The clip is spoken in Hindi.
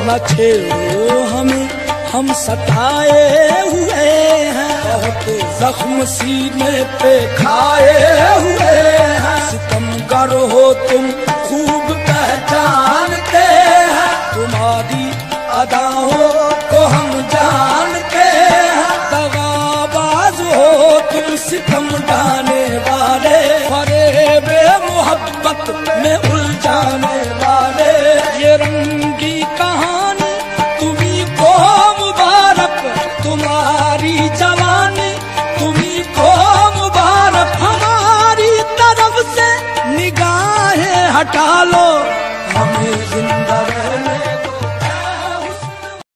न छेड़ो हमें, हम सताए हुए हैं, बहुत जख्म सीने पे खाए हुए हैं। सितमगर हो तुम